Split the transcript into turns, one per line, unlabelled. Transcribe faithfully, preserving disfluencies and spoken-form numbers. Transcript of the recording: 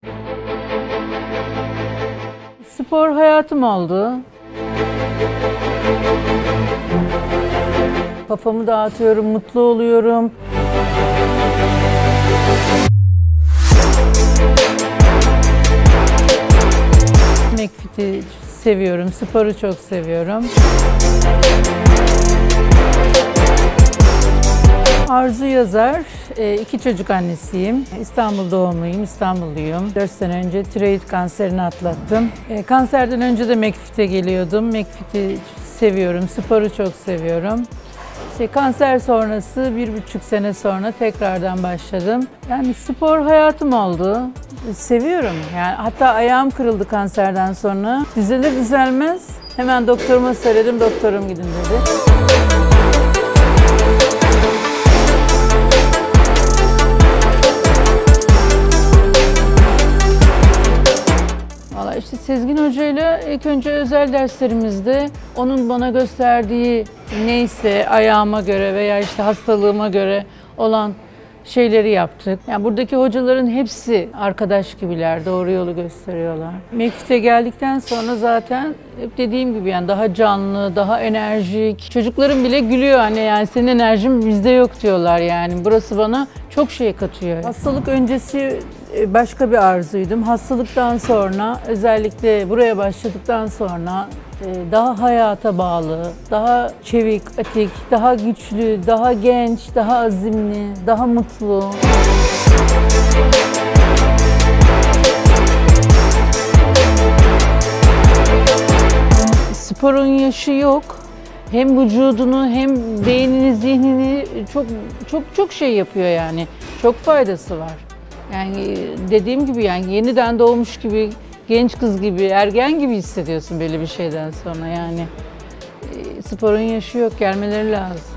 Spor hayatım oldu. Kafamı dağıtıyorum, mutlu oluyorum. McFit'i seviyorum, sporu çok seviyorum. Arzu Yazar, iki çocuk annesiyim. İstanbul doğumluyum, İstanbulluyum. dört sene önce tiroid kanserini atlattım. Kanserden önce de McFit'e geliyordum. McFit'i seviyorum, sporu çok seviyorum. İşte kanser sonrası bir buçuk sene sonra tekrardan başladım. Yani spor hayatım oldu. Seviyorum. Yani hatta ayağım kırıldı kanserden sonra. Düzelir düzelmez hemen doktoruma söyledim, doktorum gidin dedi. Valla işte Sezgin Hoca ile ilk önce özel derslerimizde onun bana gösterdiği neyse ayağıma göre veya işte hastalığıma göre olan şeyleri yaptık. Yani buradaki hocaların hepsi arkadaş gibiler, doğru yolu gösteriyorlar. McFit'e geldikten sonra zaten hep dediğim gibi yani daha canlı, daha enerjik. Çocukların bile gülüyor hani yani senin enerjin bizde yok diyorlar yani. Burası bana çok şey katıyor. Hastalık öncesi başka bir arzuydum. Hastalıktan sonra özellikle buraya başladıktan sonra daha hayata bağlı, daha çevik, atik, daha güçlü, daha genç, daha azimli, daha mutlu. Sporun yaşı yok. Hem vücudunu hem beynini, zihnini çok çok çok şey yapıyor yani. Çok faydası var. Yani dediğim gibi yani yeniden doğmuş gibi, genç kız gibi, ergen gibi hissediyorsun böyle bir şeyden sonra yani. Sporun yaşı yok, gelmeleri lazım.